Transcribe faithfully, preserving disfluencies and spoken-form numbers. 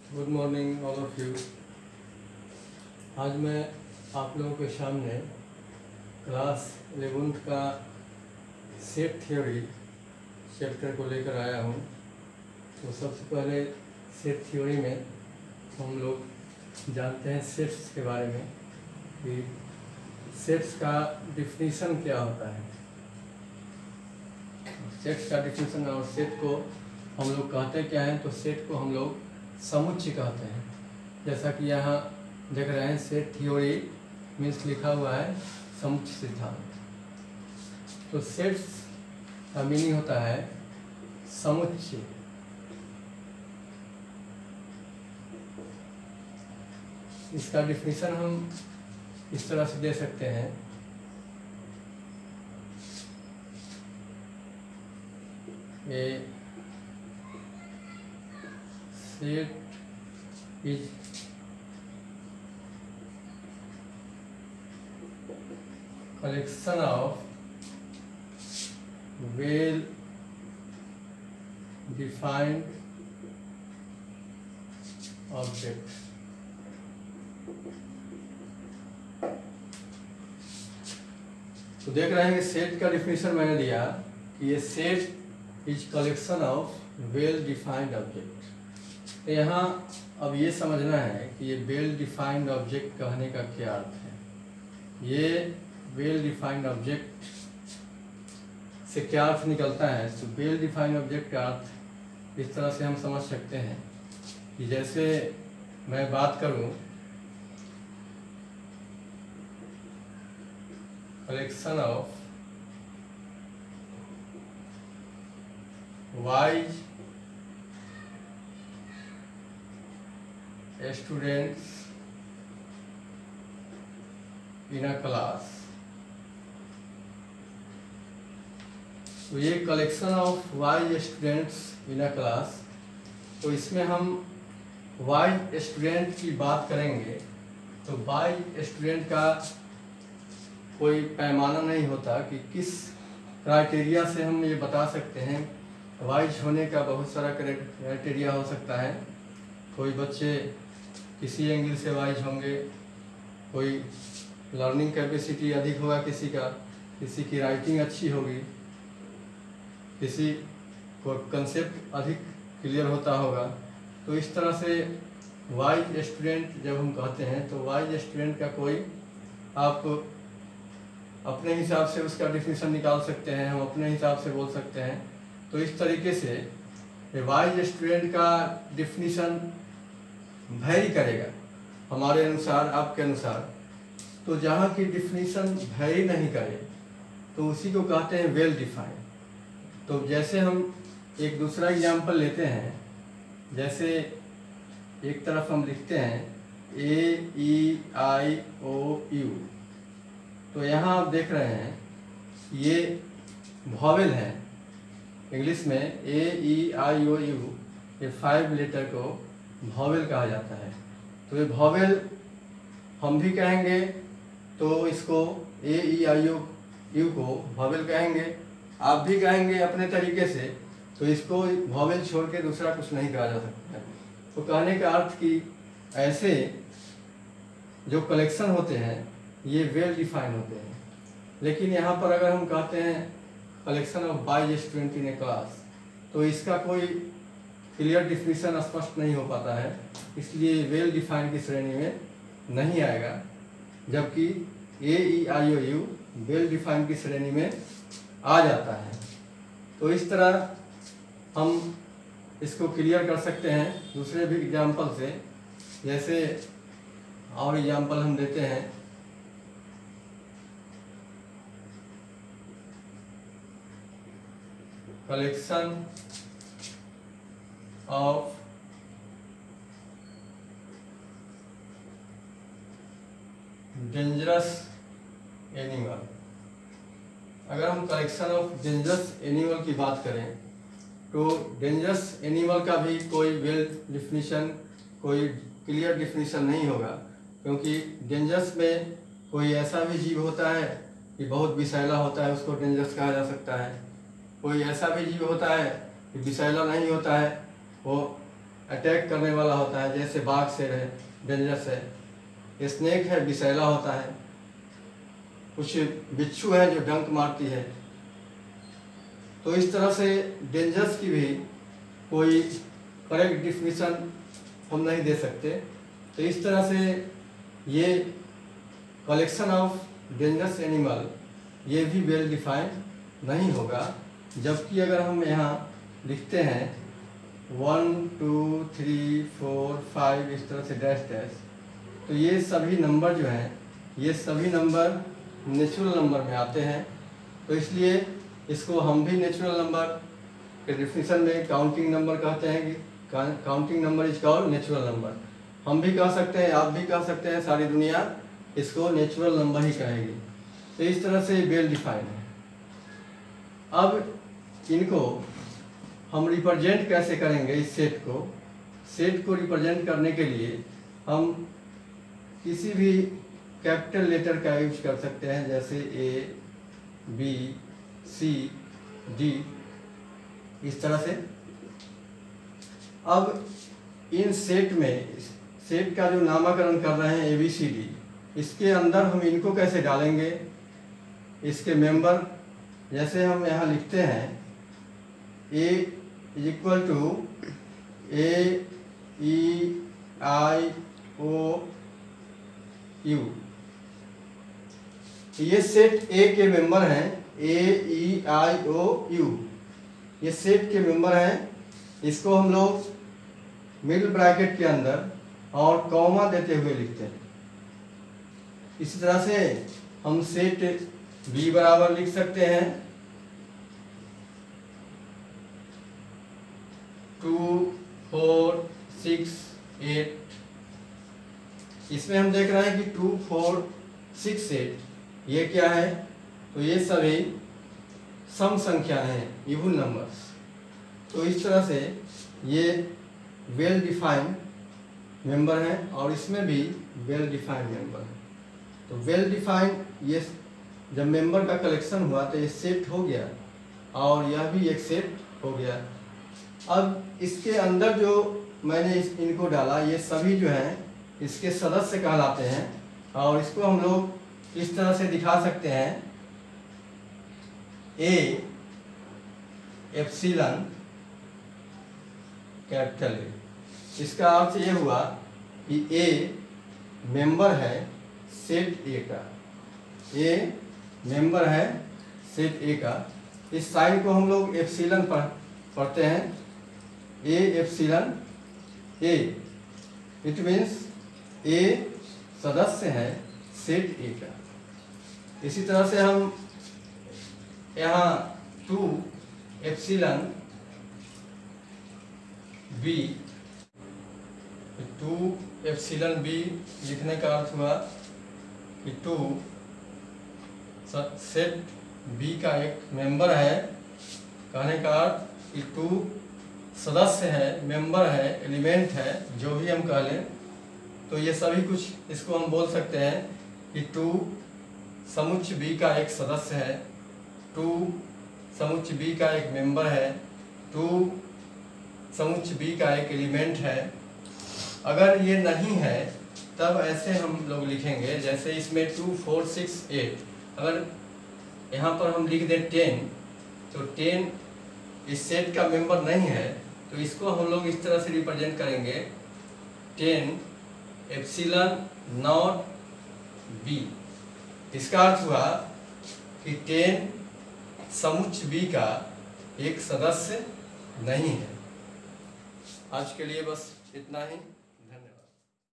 Good morning all of you. आज मैं आप लोगों के सामने क्लास इलेवेंथ का सेट थ्योरी चैप्टर को लेकर आया हूँ। तो सबसे पहले सेट थ्योरी में हम लोग जानते हैं सेट्स के बारे में कि सेट्स का डिफिनीशन क्या होता है। सेट्स का डिफिनीशन और सेट को हम लोग कहते क्या हैं, तो सेट को हम लोग समुच्चय कहते हैं। जैसा कि यहाँ देख रहे हैं सेट थ्योरी मीन्स लिखा हुआ है समुच्चय सिद्धांत। तो सेट्स का मीनिंग होता है समुच्चय। इसका डिफिनीशन हम इस तरह से दे सकते हैं, ए set is collection of well defined objects। तो देख रहे हैं कि सेट का डिफिनीशन मैंने दिया कि ये set is collection of well defined object. तो यहाँ अब ये समझना है कि ये वेल डिफाइंड ऑब्जेक्ट कहने का क्या अर्थ है। ये वेल डिफाइंड ऑब्जेक्ट से क्या अर्थ निकलता है। तो वेल डिफाइंड ऑब्जेक्ट का अर्थ इस तरह से हम समझ सकते हैं कि जैसे मैं बात करूं collection of wise students in a class। तो ये collection of wise students in a class. तो इसमें हम वाई स्टूडेंट की बात करेंगे तो वाई स्टूडेंट का कोई पैमाना नहीं होता कि किस क्राइटेरिया से हम ये बता सकते हैं। वाइज होने का बहुत सारा क्राइटेरिया हो सकता है। कोई बच्चे किसी एंगल से वाइज होंगे, कोई लर्निंग कैपेसिटी अधिक होगा किसी का, किसी की राइटिंग अच्छी होगी, किसी को कंसेप्ट अधिक क्लियर होता होगा। तो इस तरह से वाइज स्टूडेंट जब हम कहते हैं तो वाइज स्टूडेंट का कोई आप अपने हिसाब से उसका डिफिनीशन निकाल सकते हैं, हम अपने हिसाब से बोल सकते हैं। तो इस तरीके से वाइज स्टूडेंट का डिफिनीशन वैरी करेगा हमारे अनुसार, आपके अनुसार। तो जहाँ की डिफिनीशन वैरी नहीं करे तो उसी को कहते हैं वेल डिफाइंड। तो जैसे हम एक दूसरा एग्जांपल लेते हैं, जैसे एक तरफ हम लिखते हैं A E I O you. तो यहाँ आप देख रहे हैं ये वॉवेल है। इंग्लिश में A E I O U ये फाइव लेटर को वॉवेल कहा जाता है। तो ये वॉवेल हम भी कहेंगे तो इसको ए ई आई ओ यू को वॉवेल कहेंगे, आप भी कहेंगे अपने तरीके से। तो इसको वॉवेल छोड़ के दूसरा कुछ नहीं कहा जा सकता है। तो कहने का अर्थ कि ऐसे जो कलेक्शन होते हैं ये वेल डिफाइन होते हैं। लेकिन यहाँ पर अगर हम कहते हैं collection of wise student in a class तो इसका कोई क्लियर डिफिनीशन स्पष्ट नहीं हो पाता है, इसलिए वेल डिफाइंड की श्रेणी में नहीं आएगा। जबकि A E I O U well defined की श्रेणी में आ जाता है। तो इस तरह हम इसको क्लियर कर सकते हैं दूसरे भी एग्जाम्पल से। जैसे और एग्जाम्पल हम देते हैं, कलेक्शन ऑफ डेंजरस एनिमल। अगर हम कलेक्शन ऑफ डेंजरस एनिमल की बात करें तो डेंजरस एनिमल का भी कोई वेल डिफिनीशन, कोई क्लियर डिफिनीशन नहीं होगा। क्योंकि डेंजरस में कोई ऐसा भी जीव होता है कि बहुत विषैला होता है, उसको डेंजरस कहा जा सकता है। कोई ऐसा भी जीव होता है कि विषैला नहीं होता है, वो अटैक करने वाला होता है, जैसे बाघ शेर है, डेंजरस है। स्नेक है, विषैला होता है। कुछ बिच्छू है जो डंक मारती है। तो इस तरह से डेंजरस की भी कोई करेक्ट डिफिनीशन हम नहीं दे सकते। तो इस तरह से ये कलेक्शन ऑफ डेंजरस एनिमल ये भी वेल डिफाइंड नहीं होगा। जबकि अगर हम यहाँ लिखते हैं one two three four five इस तरह से डैश डैश, तो ये सभी नंबर जो हैं ये सभी नंबर नेचुरल नंबर में आते हैं। तो इसलिए इसको हम भी नेचुरल नंबर के डिफिनीशन में काउंटिंग नंबर कहते हैं कि counting number is called natural number. हम भी कह सकते हैं, आप भी कह सकते हैं, सारी दुनिया इसको नेचुरल नंबर ही कहेगी। तो इस तरह से वेल डिफाइंड है। अब इनको हम रिप्रेजेंट कैसे करेंगे? इस सेट को सेट को रिप्रेजेंट करने के लिए हम किसी भी कैपिटल लेटर का यूज कर सकते हैं, जैसे ए बी सी डी इस तरह से। अब इन सेट में सेट का जो नामकरण कर रहे हैं ए बी सी डी, इसके अंदर हम इनको कैसे डालेंगे? इसके मेंबर जैसे हम यहाँ लिखते हैं A is equal to A E I O U. ये सेट ए के मेंबर हैं, A E I O U ये सेट के मेंबर हैं। इसको हम लोग मिडिल ब्रैकेट के अंदर और कॉमा देते हुए लिखते हैं। इसी तरह से हम सेट बी बराबर लिख सकते हैं टू फोर सिक्स एट। इसमें हम देख रहे हैं कि टू फोर सिक्स एट ये क्या है? तो ये सभी सम संख्या हैं, इवन नंबर्स। तो इस तरह से ये वेल डिफाइंड मेंबर हैं और इसमें भी वेल डिफाइंड मेंबर है। तो वेल डिफाइंड ये जब मेंबर का कलेक्शन हुआ तो ये सेट हो गया और यह भी एक सेट हो गया। अब इसके अंदर जो मैंने इस इनको डाला ये सभी जो हैं इसके सदस्य कहलाते हैं और इसको हम लोग इस तरह से दिखा सकते हैं ए एप्सिलॉन कैपिटल ए। इसका अर्थ ये हुआ कि ए मेंबर है सेट ए का, ए मेंबर है सेट ए का। इस साइन को हम लोग एप्सिलॉन पढ़ पढ़ते हैं, A epsilon A. It means A सदस्य है सेट ए का। इसी तरह से हम यहाँ two epsilon B, two epsilon B लिखने का अर्थ हुआ कि टू सेट बी का एक मेंबर है। कहने का अर्थ कि टू सदस्य है, मेंबर है, एलिमेंट है, जो भी हम कह लें। तो ये सभी कुछ इसको हम बोल सकते हैं कि टू समुच्चय बी का एक सदस्य है, टू समुच्चय बी का एक मेंबर है, टू समुच्चय बी का एक एलिमेंट है। अगर ये नहीं है तब ऐसे हम लोग लिखेंगे, जैसे इसमें टू फोर सिक्स एट। अगर यहाँ पर हम लिख दें टेन, तो टेन इस सेट का मेंबर नहीं है, तो इसको हम लोग इस तरह से रिप्रेजेंट करेंगे टेन एप्सिलॉन नॉट बी। इसका अर्थ हुआ कि टेन समुच्चय बी का एक सदस्य नहीं है। आज के लिए बस इतना ही।